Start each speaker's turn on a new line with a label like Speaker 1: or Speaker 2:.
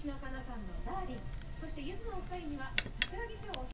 Speaker 1: 野カナさんのダーリン、そしてゆずのお二人には桜木町